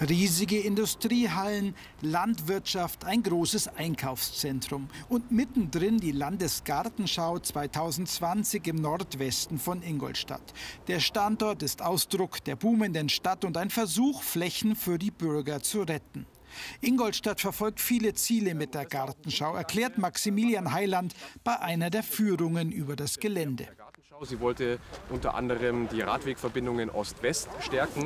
Riesige Industriehallen, Landwirtschaft, ein großes Einkaufszentrum. Und mittendrin die Landesgartenschau 2020 im Nordwesten von Ingolstadt. Der Standort ist Ausdruck der boomenden Stadt und ein Versuch, Flächen für die Bürger zu retten. Ingolstadt verfolgt viele Ziele mit der Gartenschau, erklärt Maximilian Heiland bei einer der Führungen über das Gelände. Sie wollte unter anderem die Radwegverbindungen Ost-West stärken,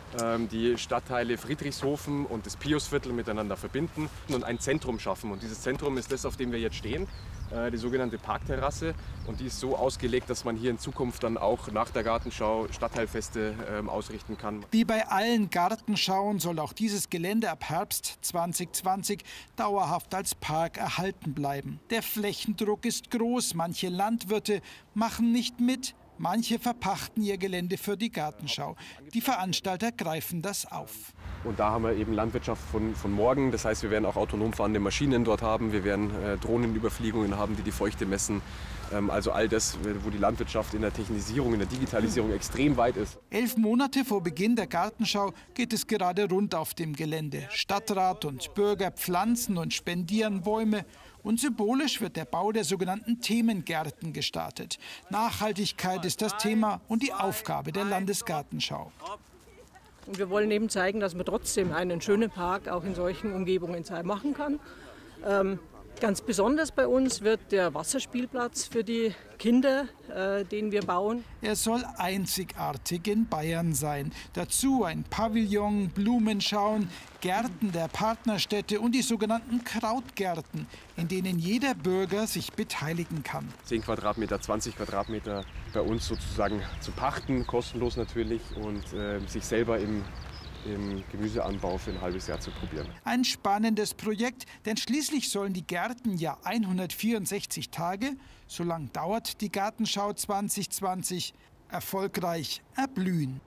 die Stadtteile Friedrichshofen und das Piusviertel miteinander verbinden und ein Zentrum schaffen. Und dieses Zentrum ist das, auf dem wir jetzt stehen, die sogenannte Parkterrasse. Und die ist so ausgelegt, dass man hier in Zukunft dann auch nach der Gartenschau Stadtteilfeste ausrichten kann. Wie bei allen Gartenschauen soll auch dieses Gelände ab Herbst 2020 dauerhaft als Park erhalten bleiben. Der Flächendruck ist groß, manche Landwirte machen nicht mit. Manche verpachten ihr Gelände für die Gartenschau. Die Veranstalter greifen das auf. Und da haben wir eben Landwirtschaft von morgen. Das heißt, wir werden auch autonom fahrende Maschinen dort haben. Wir werden Drohnenüberfliegungen haben, die die Feuchte messen. Also all das, wo die Landwirtschaft in der Technisierung, in der Digitalisierung extrem weit ist. 11 Monate vor Beginn der Gartenschau geht es gerade rund auf dem Gelände. Stadtrat und Bürger pflanzen und spendieren Bäume. Und symbolisch wird der Bau der sogenannten Themengärten gestartet. Nachhaltigkeit ist das Thema und die Aufgabe der Landesgartenschau. Und wir wollen eben zeigen, dass man trotzdem einen schönen Park auch in solchen Umgebungen machen kann. Ganz besonders bei uns wird der Wasserspielplatz für die Kinder, den wir bauen. Er soll einzigartig in Bayern sein. Dazu ein Pavillon, Blumenschauen, Gärten der Partnerstädte und die sogenannten Krautgärten, in denen jeder Bürger sich beteiligen kann. 10 Quadratmeter, 20 Quadratmeter bei uns sozusagen zu pachten, kostenlos natürlich, und sich selber im Gemüseanbau für ein halbes Jahr zu probieren. Ein spannendes Projekt, denn schließlich sollen die Gärten ja 164 Tage, so lang dauert die Gartenschau 2020, erfolgreich erblühen.